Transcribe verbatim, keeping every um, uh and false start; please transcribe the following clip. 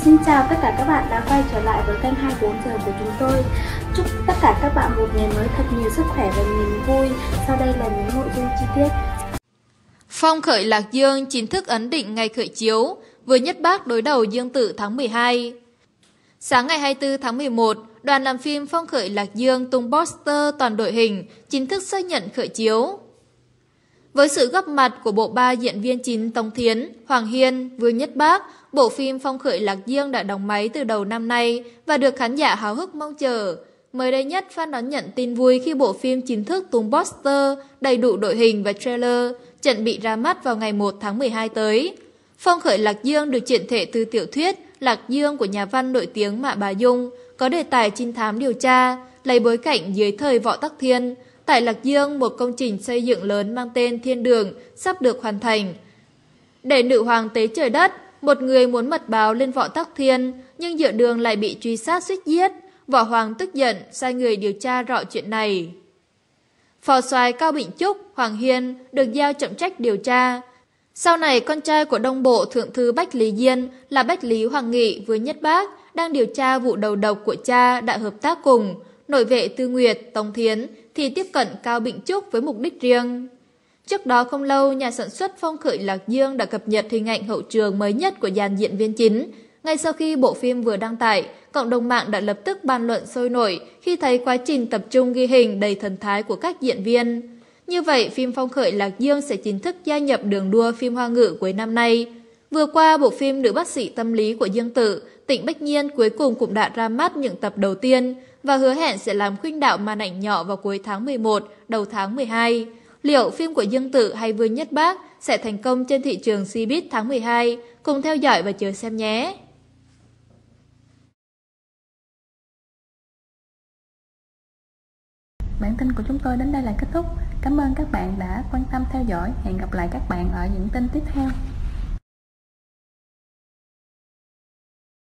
Xin chào tất cả các bạn đã quay trở lại với kênh hai mươi bốn giờ của chúng tôi. Chúc tất cả các bạn một ngày mới thật nhiều sức khỏe và niềm vui. Sau đây là những nội dung chi tiết. Phong khởi Lạc Dương chính thức ấn định ngày khởi chiếu, với Nhất Bác đối đầu Dương Tử tháng mười hai. Sáng ngày hai mươi tư tháng mười một, đoàn làm phim Phong khởi Lạc Dương tung poster toàn đội hình chính thức xác nhận khởi chiếu. Với sự góp mặt của bộ ba diễn viên chính Tống Thiến, Hoàng Hiên, Vương Nhất Bác, bộ phim Phong khởi Lạc Dương đã đóng máy từ đầu năm nay và được khán giả háo hức mong chờ. Mới đây nhất, fan đón nhận tin vui khi bộ phim chính thức tung poster, đầy đủ đội hình và trailer, chuẩn bị ra mắt vào ngày một tháng mười hai tới. Phong khởi Lạc Dương được chuyển thể từ tiểu thuyết Lạc Dương của nhà văn nổi tiếng Mã Bá Dung, có đề tài trinh thám điều tra, lấy bối cảnh dưới thời Võ Tắc Thiên. Tại Lạc Dương, một công trình xây dựng lớn mang tên Thiên Đường sắp được hoàn thành. Để nữ hoàng tế trời đất, một người muốn mật báo lên Võ Tắc Thiên, nhưng giữa đường lại bị truy sát suýt giết. Võ Hoàng tức giận, sai người điều tra rõ chuyện này. Phò soái Cao Bỉnh Trúc, Hoàng Hiên được giao trọng trách điều tra. Sau này, con trai của Đông Bộ Thượng thư Bách Lý Diên là Bách Lý Hoàng Nghị với Nhất Bác đang điều tra vụ đầu độc của cha đã hợp tác cùng. Nội vệ Tư Nguyệt, Tống Thiến thì tiếp cận Cao Bỉnh Trúc với mục đích riêng. Trước đó không lâu, nhà sản xuất Phong khởi Lạc Dương đã cập nhật hình ảnh hậu trường mới nhất của dàn diễn viên chính. Ngay sau khi bộ phim vừa đăng tải, cộng đồng mạng đã lập tức bàn luận sôi nổi khi thấy quá trình tập trung ghi hình đầy thần thái của các diễn viên. Như vậy, phim Phong khởi Lạc Dương sẽ chính thức gia nhập đường đua phim Hoa ngữ cuối năm nay. Vừa qua, bộ phim Nữ bác sĩ tâm lý của Dương Tử, Tịnh Bách Nhiên cuối cùng cũng đã ra mắt những tập đầu tiên và hứa hẹn sẽ làm khuynh đảo màn ảnh nhỏ vào cuối tháng mười một, đầu tháng mười hai. Liệu phim của Dương Tử hay Vương Nhất Bác sẽ thành công trên thị trường Cbiz tháng mười hai? Cùng theo dõi và chờ xem nhé! Bản tin của chúng tôi đến đây là kết thúc. Cảm ơn các bạn đã quan tâm theo dõi. Hẹn gặp lại các bạn ở những tin tiếp theo.